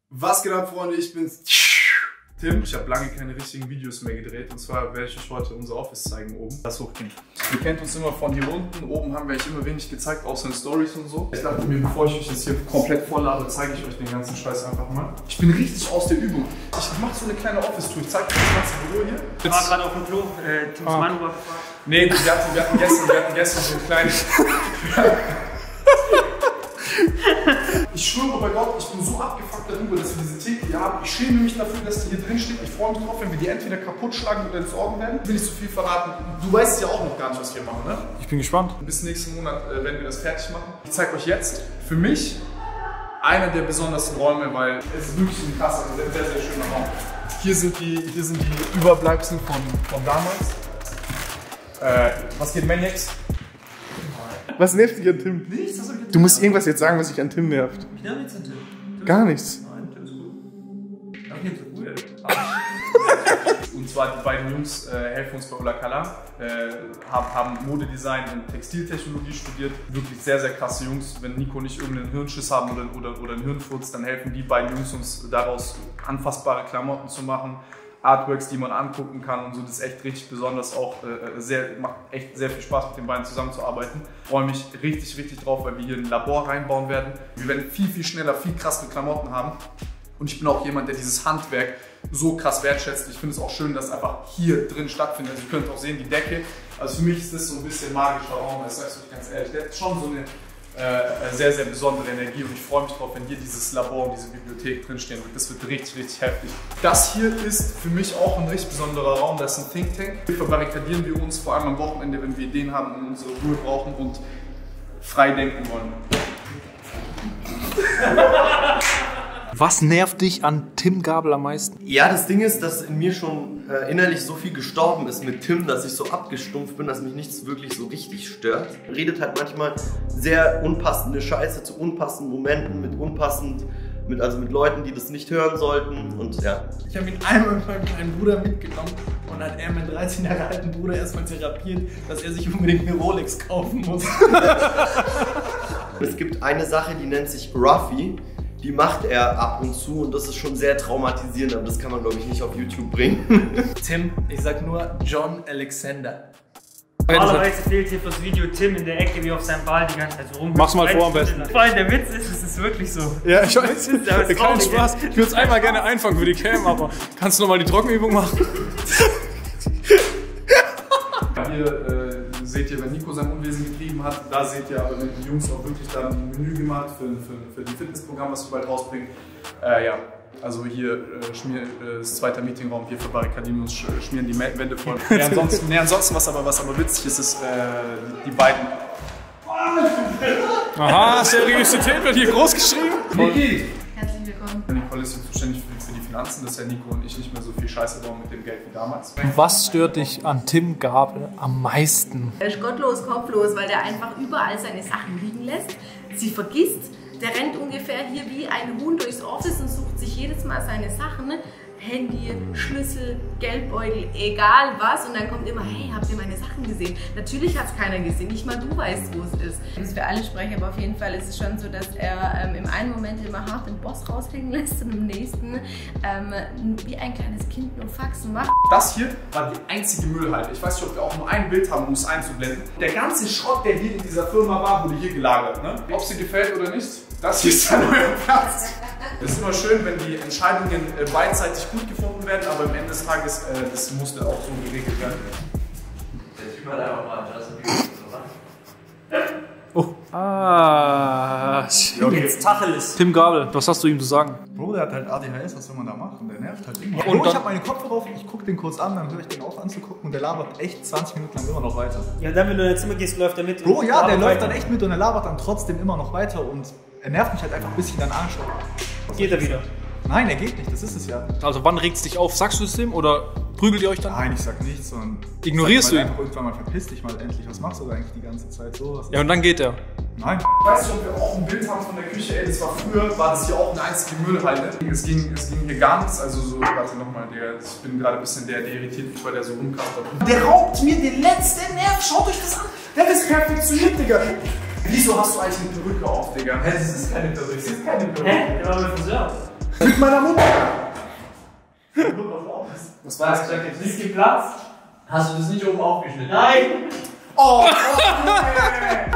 Was geht ab, Freunde? Ich bin's, Tim. Ich habe lange keine richtigen Videos mehr gedreht und zwar werde ich euch heute unser Office zeigen oben. Das hochgehen. Ihr kennt uns immer von hier unten. Oben haben wir euch immer wenig gezeigt, außer in Stories und so. Ich dachte mir, bevor ich euch jetzt hier komplett voll labe, zeige ich euch den ganzen Scheiß einfach mal. Ich bin richtig aus der Übung. Ich mache so eine kleine Office-Tour. Ich zeige euch das ganze Büro hier. Ich war gerade auf dem Klo. Tims Manu war gefragt. Nee, wir hatten gestern so ein kleines... Ich schwöre bei Gott, ich bin so abgefuckt darüber, dass wir diese Theke hier haben. Ich schäme mich dafür, dass die hier drin steht. Ich freue mich drauf, wenn wir die entweder kaputt schlagen oder entsorgen werden. Ich will nicht so viel verraten. Du weißt ja auch noch gar nicht, was wir machen, ne? Ich bin gespannt. Bis nächsten Monat werden wir das fertig machen. Ich zeige euch jetzt für mich einer der besondersten Räume, weil es ist wirklich ein krasser, sehr, sehr schöner Raum. Hier sind die Überbleibsel von damals. Was geht, Maniacs? Was nervt dich an Tim? Nichts, was hab ich an Tim? Du musst irgendwas jetzt sagen, was dich an Tim nervt. Ich nerv nichts an Tim. Gar nichts. Nein, Tim ist gut. Aber ich so cool. Und zwar die beiden Jungs helfen uns bei Ola Kala, haben Modedesign und Textiltechnologie studiert. Wirklich sehr, sehr krasse Jungs. Wenn Nico nicht irgendeinen Hirnschiss haben oder einen Hirnfurz, dann helfen die beiden Jungs uns daraus anfassbare Klamotten zu machen. Artworks, die man angucken kann und so, das ist echt richtig besonders, auch macht echt sehr viel Spaß mit den beiden zusammenzuarbeiten. Ich freue mich richtig, richtig drauf, weil wir hier ein Labor reinbauen werden. Wir werden viel, viel schneller, viel krassere Klamotten haben und ich bin auch jemand, der dieses Handwerk so krass wertschätzt. Ich finde es auch schön, dass es einfach hier drin stattfindet. Also ihr könnt auch sehen, die Decke, also für mich ist das so ein bisschen magischer Raum, das sagst du ganz ehrlich, der hat schon so eine sehr, sehr besondere Energie und ich freue mich drauf, wenn hier dieses Labor und diese Bibliothek drinstehen wird. Das wird richtig, richtig heftig. Das hier ist für mich auch ein richtig besonderer Raum, das ist ein Think Tank. Hier verbarrikadieren wir uns, vor allem am Wochenende, wenn wir Ideen haben und unsere Ruhe brauchen und frei denken wollen. Was nervt dich an Tim Gabel am meisten? Ja, das Ding ist, dass in mir schon innerlich so viel gestorben ist mit Tim, dass ich so abgestumpft bin, dass mich nichts wirklich so richtig stört. Redet halt manchmal sehr unpassende Scheiße zu unpassenden Momenten, mit Leuten, die das nicht hören sollten und ja. Ich habe ihn einmal mit meinem kleinen Bruder mitgenommen und hat er meinen 13 Jahre alten Bruder erstmal therapiert, dass er sich unbedingt eine Rolex kaufen muss. Es gibt eine Sache, die nennt sich Ruffy. Die macht er ab und zu und das ist schon sehr traumatisierend, aber das kann man, glaube ich, nicht auf YouTube bringen. Tim, ich sag nur John Alexander. Normalerweise fehlt hier fürs Video Tim in der Ecke wie auf seinem Ball die ganze Zeit so rum. Mach's mal vor am besten. Vor allem der Witz ist, es ist wirklich so. Ja, ich weiß. Kein Spaß. Ich würde es einmal gerne einfangen für die Cam, aber kannst du nochmal die Trockenübung machen? Hier seht ihr, wenn Nico sein Unwesen getrieben hat, da seht ihr aber, wenn die Jungs auch wirklich dann ein Menü gemacht für die Fitnessprogramm, was wir bald rausbringen. Ja, also hier das zweite Meetingraum, hier verbarrikadieren wir uns, schmieren die Wände voll. Ansonsten was aber witzig ist, ist die beiden. Aha, Seriosität wird hier groß geschrieben. Niki! Herzlich willkommen. Nicole ist hier zuständig für die Finanzen, dass ja Nico und ich nicht mehr so viel Scheiße bauen mit dem Geld wie damals. Was stört dich an Tim Gabel am meisten? Er ist gottlos, kopflos, weil der einfach überall seine Sachen liegen lässt, sie vergisst. Der rennt ungefähr hier wie ein Huhn durchs Office und sucht sich jedes Mal seine Sachen. Handy, Schlüssel, Geldbeutel, egal was. Und dann kommt immer, hey, habt ihr meine Sachen gesehen? Natürlich hat es keiner gesehen, nicht mal du weißt, wo es ist. Das ist für alle sprechen, aber auf jeden Fall ist es schon so, dass er im einen Moment immer hart den Boss raushängen lässt und im nächsten wie ein kleines Kind nur Faxen macht. Das hier war die einzige Müllhalde. Ich weiß nicht, ob wir auch nur ein Bild haben, um es einzublenden. Der ganze Schrott, der hier in dieser Firma war, wurde hier gelagert. Ne? Ob sie gefällt oder nicht, das hier ist dann euer Platz. Es ist immer schön, wenn die Entscheidungen beidseitig gut gefunden werden, aber am Ende des Tages, das musste auch so geregelt werden. Der Typ hat einfach mal Justin Bieber gemacht. Oh. Ah, Jetzt Tacheles. Tim Gabel, was hast du ihm zu sagen? Bro, der hat halt ADHS, was soll man da machen? Und der nervt halt immer. Und Bro, ich hab meine Kopfhörer auf, ich guck den kurz an, dann höre ich den auf anzugucken und der labert echt 20 Minuten lang immer noch weiter. Ja, dann wenn du in dein Zimmer gehst, läuft er mit. Bro, ja, der läuft dann echt mit und er labert dann trotzdem immer noch weiter und er nervt mich halt einfach, bis ich ihn dann anschaue. Geht er wieder? Nein, er geht nicht, das ist es ja. Also wann regst du dich auf? Sagst du es ihm oder prügelt ihr euch dann? Nein, ich sag nichts, sondern Ignorierst du ihn? Einfach irgendwann mal verpiss dich mal endlich. Was machst du da eigentlich die ganze Zeit? So, Ja, und dann geht er. Nein. Ich weiß nicht, ob wir auch ein Bild haben von der Küche. Ey, das war früher, war das hier auch eine einzige Müllhalde. Es ging hier gar nichts. Also so, warte nochmal, ich bin gerade ein bisschen der irritiert mich, weil der so rumkastert. Der raubt mir den letzten Nerv. Schaut euch das an. Der ist perfektioniert, Digga. Wieso hast du eigentlich eine Perücke auf, Digga? Das ist keine Perücke. Hä? Der war bei Friseur. Mit meiner Mutter. Was war das? Ist geplatzt? Hast du das nicht oben aufgeschnitten? Nein! Oh, nee.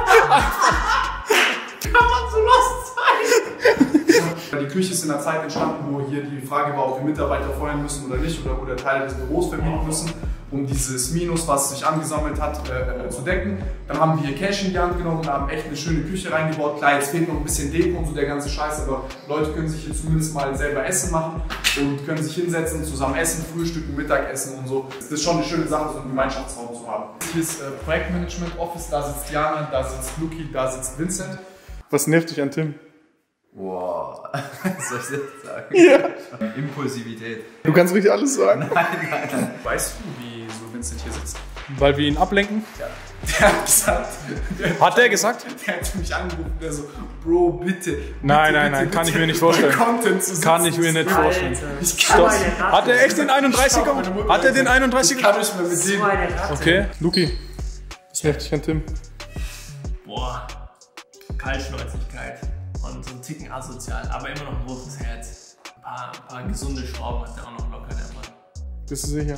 Kann man so lost sein? Die Küche ist in der Zeit entstanden, wo hier die Frage war, ob wir Mitarbeiter feuern müssen oder nicht oder Teile des Büros vermieten müssen, um dieses Minus, was sich angesammelt hat, zu decken. Dann haben wir Cash in die Hand genommen und haben echt eine schöne Küche reingebaut. Klar, jetzt fehlt noch ein bisschen Deko und so der ganze Scheiß, aber Leute können sich hier zumindest mal selber Essen machen und können sich hinsetzen, zusammen essen, frühstücken, Mittagessen und so. Das ist schon eine schöne Sache, so einen Gemeinschaftsraum zu haben. Hier ist Projektmanagement Office, da sitzt Jana, da sitzt Luki, da sitzt Vincent. Was nervt dich an Tim? Boah, was soll ich jetzt sagen? Ja. Impulsivität. Du kannst richtig alles sagen. Weißt du, wie so Vincent hier sitzt? Weil wir ihn ablenken? Ja. Der hat gesagt. Hat der gesagt? Der hat mich angerufen, der so, Bro, bitte. Nein, bitte, nein, nein, bitte, kann ich bitte, mir nicht vorstellen. Content zu Kann ich sitzen. mir nicht vorstellen. Ich kann So eine Ratte. Hat er echt den 31er? Hat er den 31er? Ich kann nicht mehr mit So dem. eine Ratte. Okay, Luki, was nervt dich an Tim? Boah, Kaltschnäuzigkeit und so ein Ticken asozial, aber immer noch ein großes Herz. Ein paar gesunde Schrauben hat er auch noch locker, der Mann. Bist du sicher?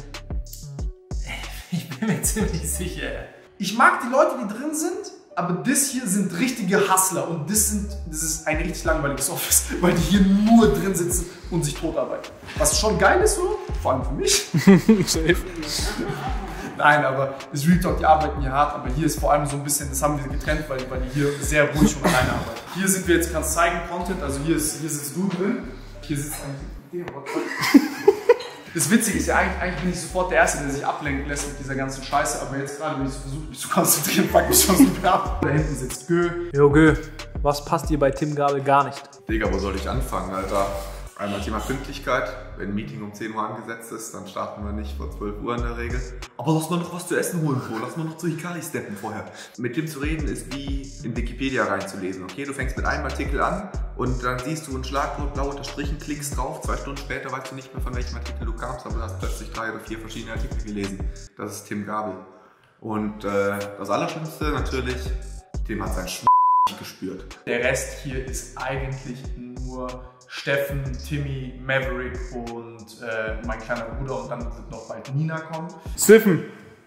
Ich bin mir ziemlich sicher. Ich mag die Leute, die drin sind, aber das hier sind richtige Hustler und das ist ein richtig langweiliges Office, weil die hier nur drin sitzen und sich totarbeiten. Was schon geil ist so, vor allem für mich. Safe. Nein, aber das Real Talk, die arbeiten hier hart, aber hier ist vor allem so ein bisschen, das haben wir getrennt, weil die hier sehr ruhig und alleine arbeiten. Hier sind wir jetzt, kannst zeigen, Content, also hier sitzt du drin, hier sitzt eigentlich der. Das Witzige ist ja, eigentlich bin ich sofort der Erste, der sich ablenken lässt mit dieser ganzen Scheiße, aber jetzt gerade, wenn ich versuche, mich zu konzentrieren, fuck ich schon so ab. Da hinten sitzt Gö. Jo, Gö, was passt dir bei Tim Gabel gar nicht? Digga, wo soll ich anfangen, Alter? Einmal Thema Pünktlichkeit. Wenn ein Meeting um 10 Uhr angesetzt ist, dann starten wir nicht vor 12 Uhr in der Regel. Aber lass mal noch was zu essen holen, Bro. Lass mal noch zu Hikari steppen vorher. Mit dem zu reden ist wie in Wikipedia reinzulesen, okay? Du fängst mit einem Artikel an und dann siehst du ein Schlagwort blau unterstrichen, klickst drauf. 2 Stunden später weißt du nicht mehr, von welchem Artikel du kamst, aber du hast plötzlich 3 oder 4 verschiedene Artikel gelesen. Das ist Tim Gabel. Und das Allerschlimmste natürlich, Tim hat sein nicht gespürt. Der Rest hier ist eigentlich nur Steffen, Timmy, Maverick und mein kleiner Bruder und dann wird noch bald Nina kommen. Steffen,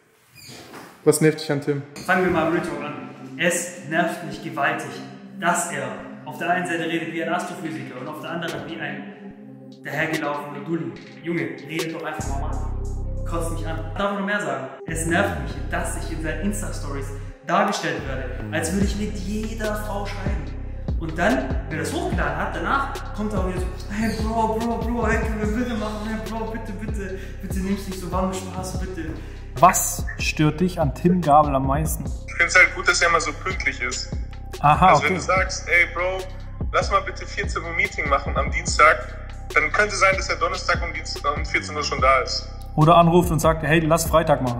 was nervt dich an Tim? Fangen wir mal mit an. Es nervt mich gewaltig, dass er auf der einen Seite redet wie ein Astrophysiker und auf der anderen wie ein dahergelaufener Dulli. Junge, redet doch einfach normal. Kotzt mich an. Darf ich noch mehr sagen? Es nervt mich, dass ich in seinen Insta-Stories dargestellt werde, als würde ich mit jeder Frau schreiben. Und dann, wenn er es hochgeladen hat, danach kommt er auch wieder so, hey Bro, hey, können wir bitte machen, hey Bro, bitte nimm's nicht so warm, Spaß, bitte. Was stört dich an Tim Gabel am meisten? Ich finde es halt gut, dass er immer so pünktlich ist. Aha, Also wenn okay. du sagst, ey Bro, lass mal bitte 14 Uhr Meeting machen am Dienstag, dann könnte sein, dass er Donnerstag um 14 Uhr schon da ist. Oder anruft und sagt, hey, lass Freitag machen.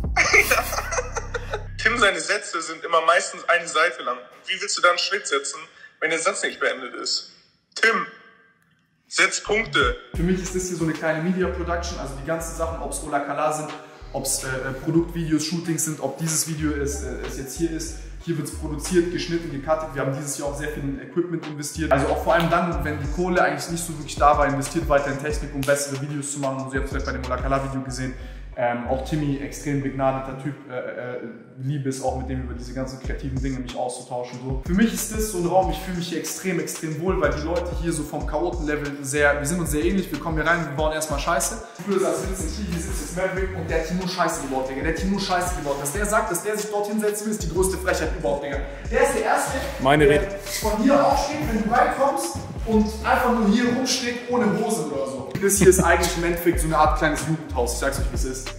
Tim, seine Sätze sind immer meistens eine Seite lang. Wie willst du da einen Schnitt setzen, wenn der Satz nicht beendet ist? Tim, setz Punkte. Für mich ist das hier so eine kleine Media Production, also die ganzen Sachen, ob es Ola Kala sind, ob es Produktvideos, Shootings sind, ob dieses Video es jetzt hier ist. Hier wird es produziert, geschnitten, gecuttet. Wir haben dieses Jahr auch sehr viel in Equipment investiert. Also auch vor allem dann, wenn die Kohle eigentlich nicht so wirklich da war, investiert weiter in Technik, um bessere Videos zu machen. Und so, ihr habt es vielleicht bei dem Ola Kala Video gesehen. Auch Timmy, extrem begnadeter Typ, liebe es auch mit dem über diese ganzen kreativen Dinge mich auszutauschen. So. Für mich ist das so ein Raum, ich fühle mich hier extrem wohl, weil die Leute hier so vom Chaoten-Level wir sind uns sehr ähnlich, wir kommen hier rein, wir bauen erstmal Scheiße. Früher saß hier sitzt jetzt Maverick und der hat hier nur Scheiße gebaut, Digga. Der hat hier nur Scheiße gebaut. Dass der sagt, dass der sich dort hinsetzen will, ist die größte Frechheit überhaupt, Digga. Der ist der Erste, der von hier aufsteht, wenn du reinkommst und einfach nur hier rumsteht, ohne Hose oder so. Das hier ist eigentlich im Endeffekt so eine Art kleines Jugendhaus, ich sag's euch, wie es ist.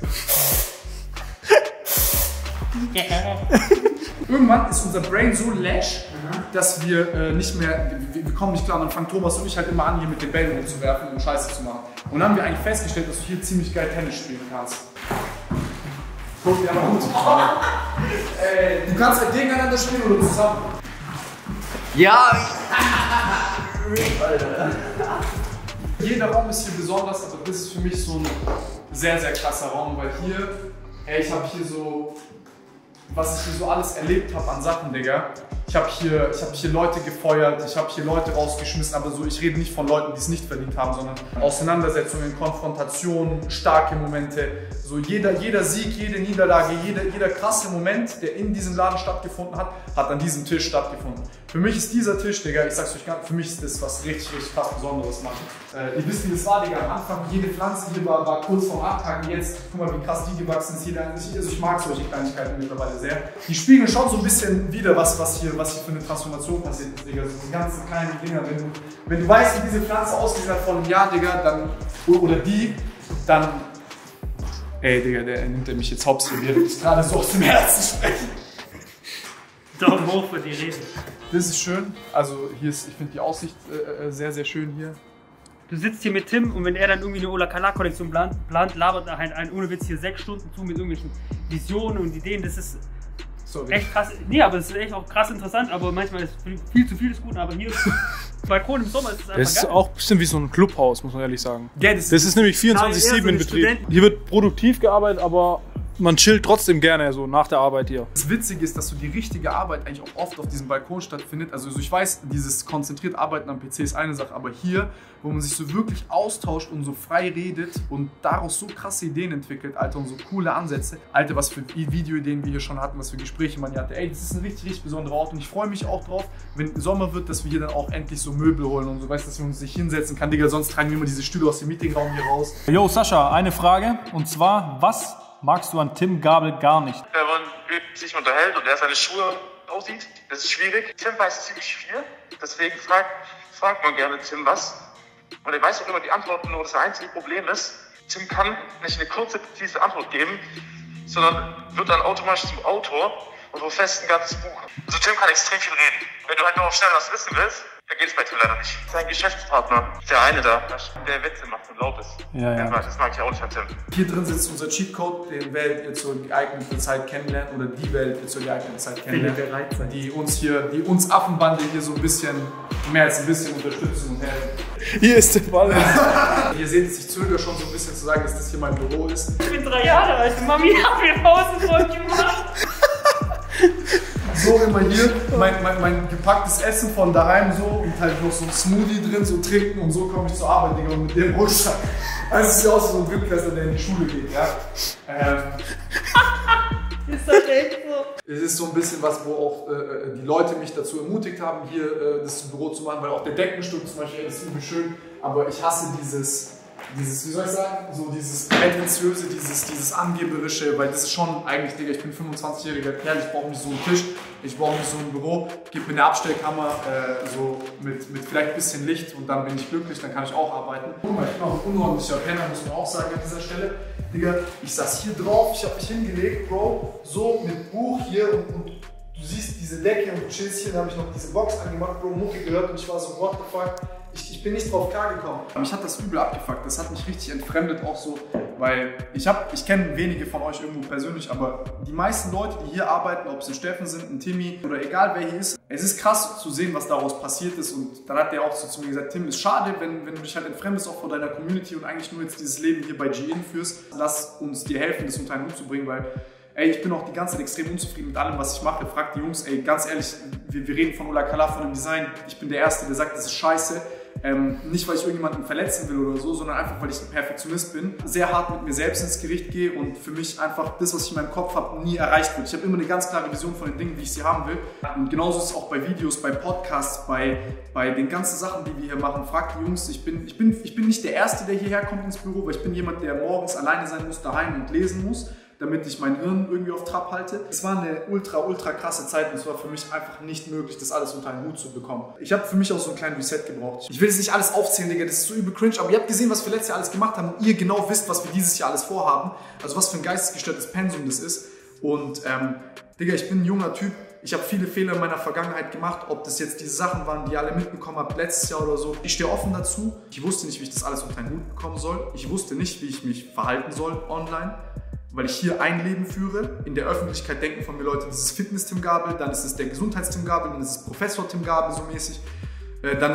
Irgendwann ist unser Brain so lash, dass wir nicht mehr, wir kommen nicht klar, und dann fangen Thomas und ich halt immer an, hier mit den Bällen rumzuwerfen und Scheiße zu machen. Und dann haben wir eigentlich festgestellt, dass du hier ziemlich geil Tennis spielen kannst. Guck dir mal gut. Du kannst halt gegeneinander spielen oder zusammen. Ja! Jeder Raum ist hier besonders, aber das ist für mich so ein sehr krasser Raum, weil hier, ich habe hier so, was ich hier so alles erlebt habe an Sachen, Digga. Ich habe hier Leute gefeuert, ich habe hier Leute rausgeschmissen, aber so, ich rede nicht von Leuten, die es nicht verdient haben, sondern Auseinandersetzungen, Konfrontationen, starke Momente. So jeder Sieg, jede Niederlage, jeder krasse Moment, der in diesem Laden stattgefunden hat, hat an diesem Tisch stattgefunden. Für mich ist dieser Tisch, Digga, ich sag's euch ganz, für mich ist das was richtig krass Besonderes macht. Ihr wisst, wie das war, Digga, am Anfang, jede Pflanze hier war kurz vorm Abhaken, jetzt, guck mal, wie krass die gewachsen ist. Also ich mag solche Kleinigkeiten mittlerweile sehr. Die spiegeln schon so ein bisschen wieder, was hier für eine Transformation passiert ist, Digga. So die ganzen kleinen Dinger, wenn du weißt, wie diese Pflanze ausgesehen hat vor einem Jahr, Digga, dann, oder die, dann, ey, Digga, der nimmt mich jetzt hops hier, wir das gerade so aus dem Herzen sprechen. Daumen hoch für die Rede. Das ist schön, also hier ist, ich finde die Aussicht sehr, sehr schön hier. Du sitzt hier mit Tim und wenn er dann irgendwie eine Ola Kala Kollektion plant, labert er halt ohne Witz hier 6 Stunden zu mit irgendwelchen Visionen und Ideen. Das ist echt krass. Nee, aber das ist echt auch krass interessant, aber manchmal ist viel zu viel des Guten. Aber hier Balkon im Sommer ist es einfach geil. Das ist auch ein bisschen wie so ein Clubhaus, muss man ehrlich sagen. Ja, das ist nämlich 24/7 in Betrieb. Hier wird produktiv gearbeitet, aber man chillt trotzdem gerne so nach der Arbeit hier. Das Witzige ist, dass so die richtige Arbeit eigentlich auch oft auf diesem Balkon stattfindet. Also ich weiß, dieses konzentriert Arbeiten am PC ist eine Sache, aber hier, wo man sich so wirklich austauscht und so frei redet und daraus so krasse Ideen entwickelt, Alter, und so coole Ansätze. Alter, was für Videoideen wir hier schon hatten, was für Gespräche man hier hatte. Ey, das ist ein richtig, richtig besonderer Ort und ich freue mich auch drauf, wenn Sommer wird, dass wir hier dann auch endlich so Möbel holen und so, weißt du, dass wir uns nicht hinsetzen kann. Digga, sonst tragen wir immer diese Stühle aus dem Meetingraum hier raus. Yo, Sascha, eine Frage und zwar, was magst du an Tim Gabel gar nicht? Wenn man sich unterhält und er seine Schuhe aussieht, das ist schwierig. Tim weiß ziemlich viel, deswegen fragt man gerne Tim was. Und er weiß auch immer die Antworten, nur das einzige Problem ist, Tim kann nicht eine kurze, präzise Antwort geben, sondern wird dann automatisch zum Autor und verfasst ein ganzes Buch. Also Tim kann extrem viel reden. Wenn du halt nur schnell was wissen willst, dann geht es bei Tim leider nicht. Sein Geschäftspartner, der eine da, der Witze macht und laut ist. Ja. Das mag ich auch nicht an Tim. Hier drin sitzt unser Cheatcode, den werdet ihr zur geeigneten Zeit kennenlernen oder die werdet ihr zur geeigneten Zeit kennenlernen, die uns Affenbande hier so ein bisschen, mehr als ein bisschen unterstützen und helfen. Hier ist der Ball. Ihr seht es, ich zögere schon so ein bisschen zu sagen, dass das hier mein Büro ist. Ich bin 3 Jahre alt und Mami hat mir Pausenbrot gemacht. So immer hier mein gepacktes Essen von daheim so und halt noch so ein Smoothie drin, so trinken und so komme ich zur Arbeit, Digga, und mit dem Rucksack. Also es sieht aus wie so ein Drittklassler, der in die Schule geht, ja. Ist das echt so? Es ist so ein bisschen was, wo auch die Leute mich dazu ermutigt haben, hier das Büro zu machen, weil auch der Deckenstuhl zum Beispiel, das ist übel schön, aber ich hasse dieses, wie soll ich sagen, so dieses Prätentiöse, dieses Angeberische, weil das ist schon eigentlich, Digga, ich bin 25-jähriger Kerl, ich brauche nicht so einen Tisch, ich brauche nicht so ein Büro, gib mir eine Abstellkammer, so mit vielleicht ein bisschen Licht und dann bin ich glücklich, dann kann ich auch arbeiten. Guck mal, ich bin auch ein unordentlicher Penner, muss man auch sagen an dieser Stelle. Digga, ich saß hier drauf, ich habe mich hingelegt, Bro, so mit Buch hier und du siehst diese Decke und du chillst hier, dann habe ich noch diese Box angemacht, Bro, Mucke gehört und ich war so, what the fuck. Ich bin nicht drauf klargekommen. Mich hat das übel abgefuckt, das hat mich richtig entfremdet auch so, weil ich kenne wenige von euch irgendwo persönlich, aber die meisten Leute, die hier arbeiten, ob es ein Steffen sind, ein Timmy oder egal wer hier ist, es ist krass zu sehen, was daraus passiert ist und dann hat der auch so zu mir gesagt, Tim, ist schade, wenn du dich halt entfremdest auch von deiner Community und eigentlich nur jetzt dieses Leben hier bei GIN führst, lass uns dir helfen, das unter einen Hut zu bringen, weil ey, ich bin auch die ganze Zeit extrem unzufrieden mit allem, was ich mache. Fragt die Jungs, ey, ganz ehrlich, wir reden von Ola Kala, von dem Design. Ich bin der Erste, der sagt, das ist scheiße. Nicht, weil ich irgendjemanden verletzen will oder so, sondern einfach, weil ich ein Perfektionist bin. Sehr hart mit mir selbst ins Gericht gehe und für mich einfach das, was ich in meinem Kopf habe, nie erreicht wird. Ich habe immer eine ganz klare Vision von den Dingen, wie ich sie haben will. Und genauso ist es auch bei Videos, bei Podcasts, bei den ganzen Sachen, die wir hier machen. Fragt die Jungs, ich bin nicht der Erste, der hierher kommt ins Büro, weil ich bin jemand, der morgens alleine sein muss, daheim und lesen muss, damit ich mein Hirn irgendwie auf Trab halte. Es war eine ultra krasse Zeit und es war für mich einfach nicht möglich, das alles unter einen Hut zu bekommen. Ich habe für mich auch so einen kleinen Reset gebraucht. Ich will jetzt nicht alles aufzählen, Digga, das ist so übel cringe, aber ihr habt gesehen, was wir letztes Jahr alles gemacht haben und ihr genau wisst, was wir dieses Jahr alles vorhaben. Also was für ein geistesgestörtes Pensum das ist. Und Digga, ich bin ein junger Typ. Ich habe viele Fehler in meiner Vergangenheit gemacht, ob das jetzt diese Sachen waren, die ihr alle mitbekommen habt, letztes Jahr oder so. Ich stehe offen dazu. Ich wusste nicht, wie ich das alles unter einen Hut bekommen soll. Ich wusste nicht, wie ich mich verhalten soll online. Weil ich hier ein Leben führe. In der Öffentlichkeit denken von mir Leute, das ist Fitness-Tim Gabel, dann ist es der Gesundheits-Tim Gabel, dann ist es Professor Tim Gabel so mäßig, dann ist es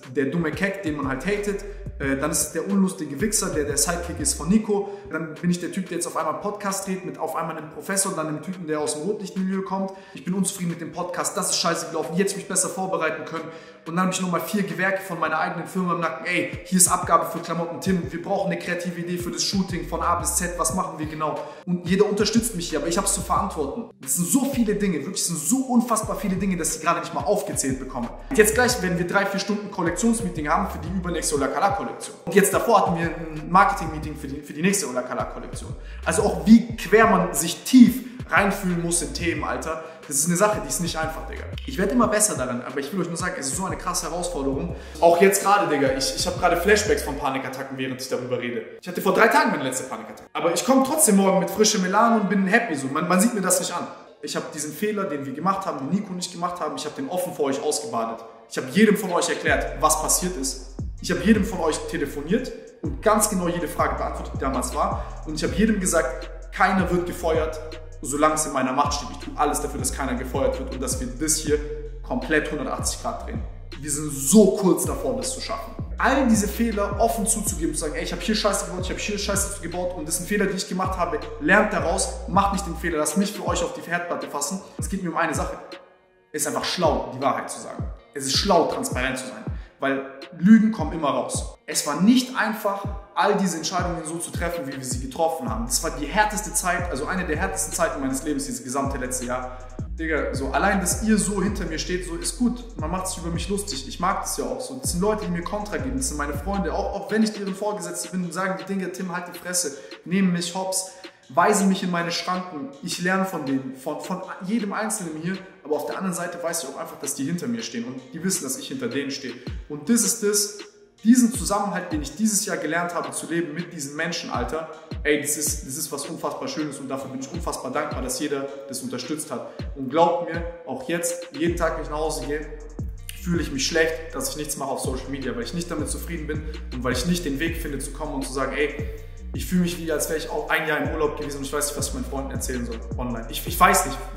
der dumme Keck, den man halt hatet. Dann ist es der unlustige Wichser, der Sidekick ist von Nico. Dann bin ich der Typ, der jetzt auf einmal einen Podcast dreht, mit auf einmal einem Professor, dann einem Typen, der aus dem Rotlichtmilieu kommt. Ich bin unzufrieden mit dem Podcast, das ist scheiße gelaufen, jetzt mich besser vorbereiten können. Und dann habe ich nochmal 4 Gewerke von meiner eigenen Firma im Nacken. Ey, hier ist Abgabe für Klamotten, Tim, wir brauchen eine kreative Idee für das Shooting von A bis Z, was machen wir genau? Und jeder unterstützt mich hier, aber ich habe es zu verantworten. Das sind so viele Dinge, wirklich sind so unfassbar viele Dinge, dass ich gerade nicht mal aufgezählt bekomme. Jetzt gleich werden wir 3-4 Stunden Kollektionsmeeting haben für die übernächste Olakala-Kollektion. Und jetzt davor hatten wir ein Marketing-Meeting für die nächste Olakala-Kollektion. Also auch wie quer man sich tief reinfühlen muss in Themen, Alter. Das ist eine Sache, die ist nicht einfach, Digga. Ich werde immer besser darin, aber ich will euch nur sagen, es ist so eine krasse Herausforderung. Auch jetzt gerade, Digga. Ich habe gerade Flashbacks von Panikattacken, während ich darüber rede. Ich hatte vor 3 Tagen meine letzte Panikattacke. Aber ich komme trotzdem morgen mit frischem Elan und bin happy. So. Man sieht mir das nicht an. Ich habe diesen Fehler, den wir gemacht haben, den Nico nicht gemacht haben, ich habe den offen vor euch ausgebadet. Ich habe jedem von euch erklärt, was passiert ist. Ich habe jedem von euch telefoniert und ganz genau jede Frage beantwortet, die damals war. Und ich habe jedem gesagt, keiner wird gefeuert, solange es in meiner Macht steht. Ich tue alles dafür, dass keiner gefeuert wird und dass wir das hier komplett 180 Grad drehen. Wir sind so kurz davor, das zu schaffen. All diese Fehler offen zuzugeben, zu sagen, ey, ich habe hier Scheiße gebaut, ich habe hier Scheiße gebaut und das sind Fehler, die ich gemacht habe. Lernt daraus, macht nicht den Fehler, lasst mich für euch auf die Herdplatte fassen. Es geht mir um eine Sache. Es ist einfach schlau, die Wahrheit zu sagen. Es ist schlau, transparent zu sein. Weil Lügen kommen immer raus. Es war nicht einfach, all diese Entscheidungen so zu treffen, wie wir sie getroffen haben. Das war die härteste Zeit, also eine der härtesten Zeiten meines Lebens, dieses gesamte letzte Jahr. Digga, so allein, dass ihr so hinter mir steht, so ist gut. Man macht sich über mich lustig. Ich mag das ja auch so. Das sind Leute, die mir Kontra geben. Das sind meine Freunde. Auch wenn ich deren Vorgesetzte bin und sagen die Dinge, Tim, halt die Fresse, nehmen mich hops, weisen mich in meine Schranken. Ich lerne von denen, von jedem Einzelnen hier. Aber auf der anderen Seite weiß ich auch einfach, dass die hinter mir stehen und die wissen, dass ich hinter denen stehe. Und das ist diesen Zusammenhalt, den ich dieses Jahr gelernt habe zu leben mit diesen Menschen, Alter. Ey, das ist was unfassbar Schönes und dafür bin ich unfassbar dankbar, dass jeder das unterstützt hat. Und glaubt mir, auch jetzt, jeden Tag, wenn ich nach Hause gehe, fühle ich mich schlecht, dass ich nichts mache auf Social Media, weil ich nicht damit zufrieden bin und weil ich nicht den Weg finde zu kommen und zu sagen, ey, ich fühle mich wie, als wäre ich auch ein Jahr im Urlaub gewesen und ich weiß nicht, was ich meinen Freunden erzählen soll online. Ich weiß nicht,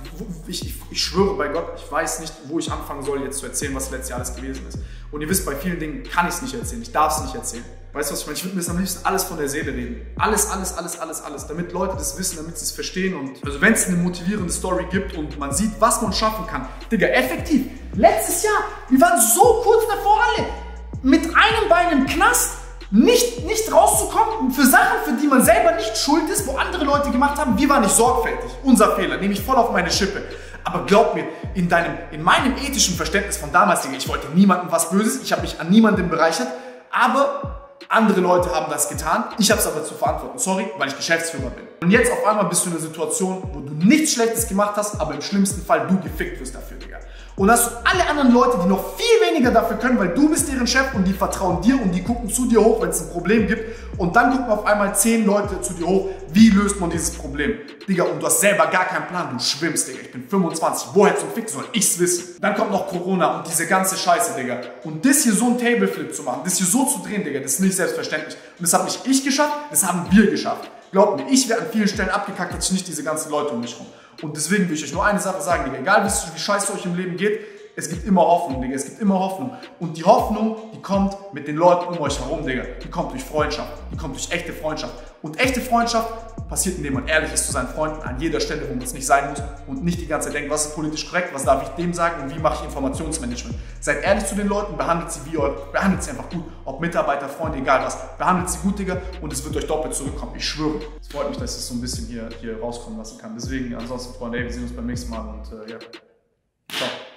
ich schwöre bei Gott, ich weiß nicht, wo ich anfangen soll, jetzt zu erzählen, was letztes Jahr alles gewesen ist. Und ihr wisst, bei vielen Dingen kann ich es nicht erzählen, ich darf es nicht erzählen. Weißt du, was ich meine? Ich würde mir das am liebsten alles von der Seele reden. Alles, damit Leute das wissen, damit sie es verstehen. Und also wenn es eine motivierende Story gibt und man sieht, was man schaffen kann. Digga, effektiv, letztes Jahr, wir waren so kurz davor alle, mit einem Bein im Knast, nicht rauszukommen für Sachen, für die man selber nicht schuld ist, wo andere Leute gemacht haben. Wir waren nicht sorgfältig. Unser Fehler, nehme ich voll auf meine Schippe. Aber glaub mir, in meinem ethischen Verständnis von damals, Digga, ich wollte niemandem was Böses, ich habe mich an niemandem bereichert, aber andere Leute haben das getan. Ich habe es aber zu verantworten. Sorry, weil ich Geschäftsführer bin. Und jetzt auf einmal bist du in einer Situation, wo du nichts Schlechtes gemacht hast, aber im schlimmsten Fall du gefickt wirst dafür, Digga. Und hast du alle anderen Leute, die noch viel weniger dafür können, weil du bist deren Chef und die vertrauen dir und die gucken zu dir hoch, wenn es ein Problem gibt. Und dann gucken auf einmal 10 Leute zu dir hoch. Wie löst man dieses Problem? Digga, und du hast selber gar keinen Plan. Du schwimmst, Digga. Ich bin 25. Woher zum Fick soll ich's wissen? Dann kommt noch Corona und diese ganze Scheiße, Digga. Und das hier so ein Tableflip zu machen, das hier so zu drehen, Digga, das ist nicht selbstverständlich. Und das habe nicht ich geschafft, das haben wir geschafft. Glaubt mir, ich wäre an vielen Stellen abgekackt, hätte ich nicht diese ganzen Leute um mich rum. Und deswegen will ich euch nur eine Sache sagen, Digga, egal wie scheiße euch im Leben geht, es gibt immer Hoffnung, Digga, es gibt immer Hoffnung. Und die Hoffnung, die kommt mit den Leuten um euch herum, Digga. Die kommt durch Freundschaft, die kommt durch echte Freundschaft. Und echte Freundschaft passiert, indem man ehrlich ist zu seinen Freunden an jeder Stelle, wo man es nicht sein muss. Und nicht die ganze Zeit denkt, was ist politisch korrekt, was darf ich dem sagen und wie mache ich Informationsmanagement. Seid ehrlich zu den Leuten, behandelt sie einfach gut. Ob Mitarbeiter, Freunde, egal was. Behandelt sie gut, Digga, und es wird euch doppelt zurückkommen. Ich schwöre. Es freut mich, dass ich es so ein bisschen hier rauskommen lassen kann. Deswegen, ansonsten, Freunde, wir sehen uns beim nächsten Mal und ja. Ciao.